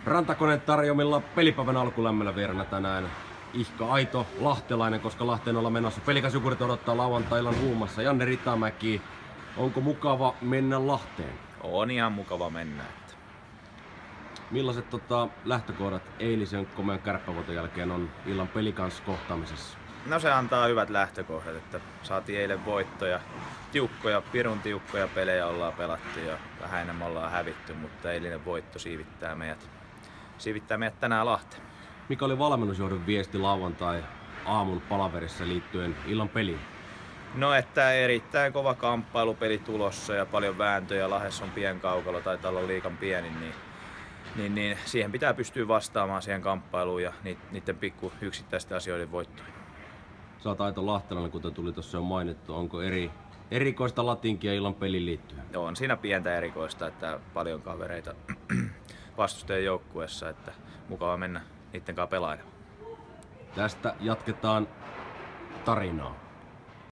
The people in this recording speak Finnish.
Rantakoneen tarjoamilla pelipäivän alkulämmöllä vierellä tänään ihka aito lahtelainen, koska Lahteen ollaan menossa. Pelikas Jukurit odottaa lauantai-illan huumassa. Janne Ritamäki, onko mukava mennä Lahteen? On ihan mukava mennä. Millaiset lähtökohdat eilisen komean kärppävoiton jälkeen on illan pelikans kohtaamisessa? No se antaa hyvät lähtökohdat, että saatiin eilen voittoja. Pirun tiukkoja pelejä ollaan pelattu ja vähän enemmän ollaan hävitty, mutta eilinen voitto siivittää meidät tänään Lahteen. Mikä oli valmennusjohdon viesti lauantai aamun palaverissa liittyen illan peliin? No että erittäin kova kamppailupeli tulossa ja paljon vääntöjä. Lahdessa on pienkaukalo, taitaa olla liikan pieni, niin siihen pitää pystyä vastaamaan siihen kamppailuun ja niiden pikku yksittäisten asioiden voittoihin. Sä oot aito lahtelainen, kuten tuli tuossa jo mainittu. Onko erikoista latinkia illan peliin liittyen? On siinä pientä erikoista, että paljon kavereita vastustajien joukkueessa, että mukava mennä niiden kanssa pelaamaan. Tästä jatketaan tarinaa.